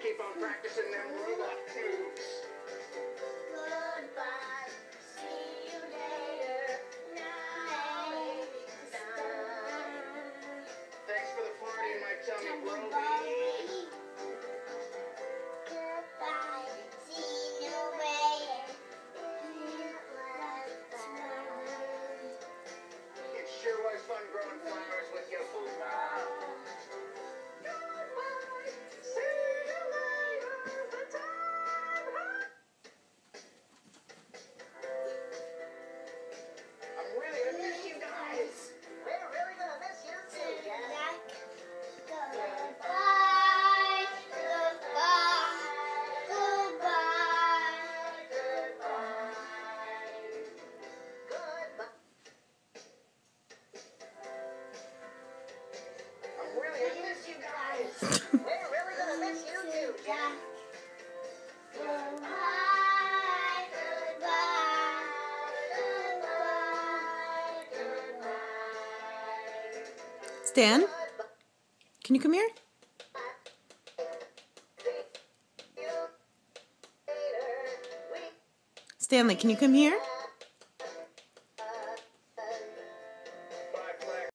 keep on practicing them robot moves. Goodbye, see you later. Now it's done. Thanks for the party in my tummy, Brody. Goodbye, see you later. It sure was fun growing flowers with you, Fupa. Goodbye, see you later. The time. I'm really gonna miss you guys. We're really gonna miss you too, Jack. Goodbye, goodbye, goodbye, goodbye, goodbye. I'm really gonna miss you guys. We're really gonna miss you too, Jack. Goodbye, goodbye, goodbye, goodbye. Stan, can you come here? Stanley, can you come here?